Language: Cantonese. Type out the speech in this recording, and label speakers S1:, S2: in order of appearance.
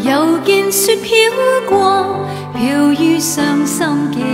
S1: 又見雪飄過，飄於傷心記